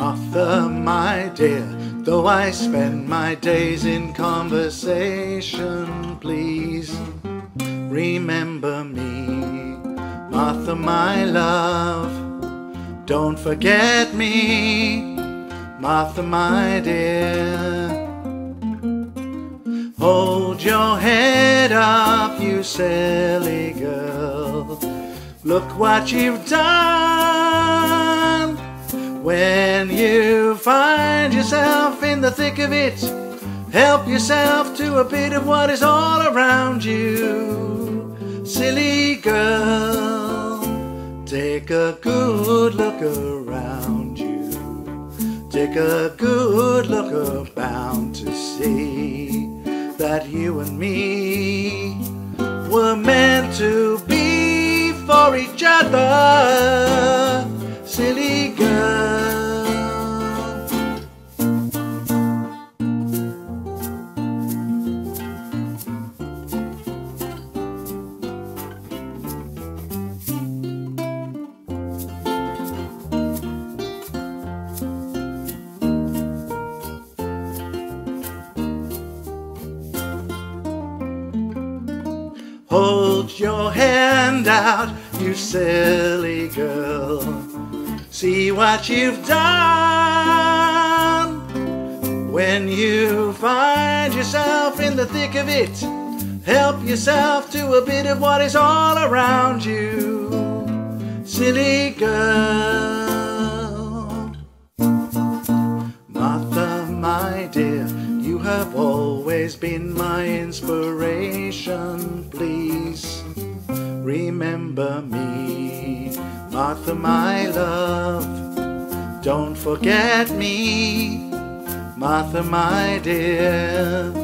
Martha, my dear, though I spend my days in conversation, please remember me. Martha, my love, don't forget me. Martha, my dear, hold your head up, you silly girl. Look what you've done. When you find yourself in the thick of it, help yourself to a bit of what is all around you. Silly girl, take a good look around you. Take a good look around to see that you and me were meant to be for each other. Silly girl. Hold your hand out, you silly girl. See what you've done. When you find yourself in the thick of it, help yourself to a bit of what is all around you. Silly girl. Martha, my dear, you have always been my inspiration. Please remember me. Martha, my love, don't forget me. Martha, my dear,